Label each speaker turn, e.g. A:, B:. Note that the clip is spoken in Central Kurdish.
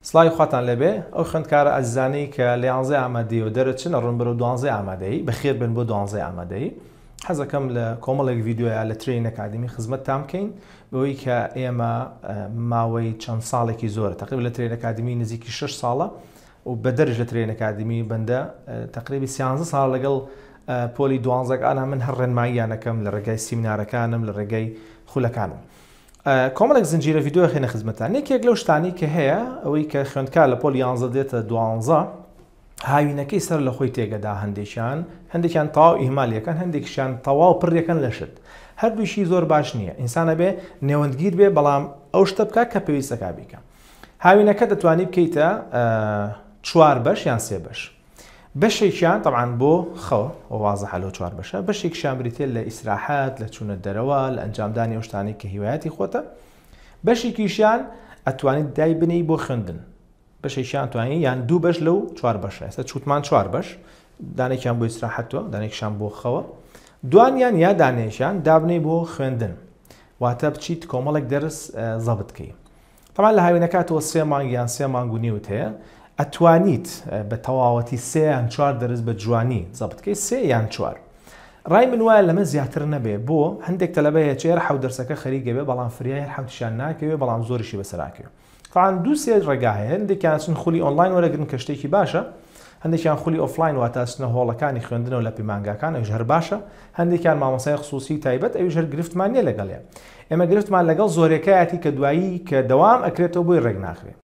A: سڵاوی خواتان لێبێ ئەو خوێندکارە ئەزیزانەی کە لە 11 ئامادەی و دەرەچن ئەڕۆن بەرەو 12 ئامادەی بەخێر بن بۆ 12 ئامادەی حەزەکەم لە کۆمەڵێک ڤیدیۆیە لە ترێین ئەکادمی خزمەتتان بکەین بەوەی کە ئێمە ماوەی چەند ساڵێکی زۆرە تقریبا لە ترێین ئەکادمی نزیکی 6 ساڵە و بە دەرج لە ترێین ئەکادمی بەندە تقریبی 13 ساڵ لەگەڵ پۆلی 12 من هەر ڕێنماییانەکەم لە ڕێگای سیمینارەکانم لە ڕێگای خولەکانم. کۆمەڵێک زنجیرە ڤیدیۆ خێنە خزمەتان یەکێک لەو شتانی کە هەیە ئەوەی کە خوێندکار لە پۆلی 11 دێتە 12 هاوینەکەی سەر لە خۆی تێگەدا هەندێکیان تەواو ئیهمالیەکان هەندێکیشیان تەواو پڕیەکەن لە شت هەردووشی زۆر باش نییە ئینسانە بێ نێوەندگیر بێ بەڵام ئەو شتە بکە کە پێویستەکە بیکە هاوینەکە دەتوانی بکەیتە 4 بەش یان 3 بەش بەشێکیان طبعاً بۆ خەوە وازە حەلۆ 4 بەشە بەشێکیان بریتێ لە ئیسراحەت لە چوونە دەرەوە لە ئەنجامدانی ئەو شتانی کە هیوایەتی خۆتە بەشێکیشیان ئەتوانیت دای بنی بۆ خوێندن بەشێکیان توانی یان 2 بەش لەو 4 بەشە ئێستا چوتمان 4 بەش دانێکیان بۆ ئیسراحەتەوە دانێکیان بۆ خەوە دوانیان یا دانێشیان دابنەی بۆ خوێندن واتە بچیت کۆمەڵێک دەرس زەبط بکەی طبعاً لە هاوینەکاتەوە 3 مانگ یان 3 مانگ و نیوت هەیە ئەتوانیت بە تەواوەتی 3 یان 4 دەرس بە جوانی زەبط بکەی 3 یان 4 ڕای من وایە لەمە زیاتر نەبێ بۆ هەندێک تەلەبە هەیە چێر 7 دەرسەکە خەریکە بێ بەڵام فریای 7شیان ناکەوێ بەڵام زۆریشی بەسەراکەوێ طبعاً 2-3 ڕێگا هەیە هەندێکیان چون خولی ئۆنلاین وەرەگرن کە شتێکی باشە هەندێکیان خولی ئۆفلاین واتە چنە هۆڵەکانی خوێندنەوە لە پەیمانگاکان ئەویش هەر باشە هەندێکیان مامۆستای خصوصی تایبەت ئەویش هەر گرفتمان نییە لەگەڵێ ئێمە گرفتمان لەگەڵ زۆرێکایەتی کە دوایی کە دەوام ئەکرێتەوە بۆی ڕێک ناخرێت